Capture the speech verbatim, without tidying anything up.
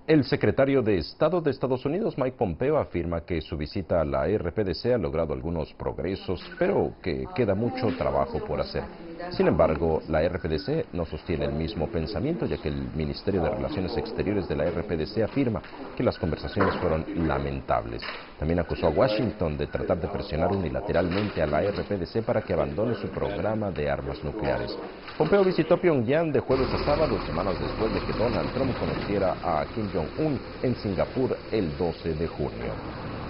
El secretario de Estado de Estados Unidos, Mike Pompeo, afirma que su visita a la R P D C ha logrado algunos progresos, pero que queda mucho trabajo por hacer. Sin embargo, la R P D C no sostiene el mismo pensamiento, ya que el Ministerio de Relaciones Exteriores de la R P D C afirma que las conversaciones fueron lamentables. También acusó a Washington de tratar de presionar unilateralmente a la R P D C para que abandone su programa de armas nucleares. Pompeo visitó Pyongyang de jueves a sábado, semanas después de que Donald Trump conociera a Kim Jong-un en Singapur el doce de junio.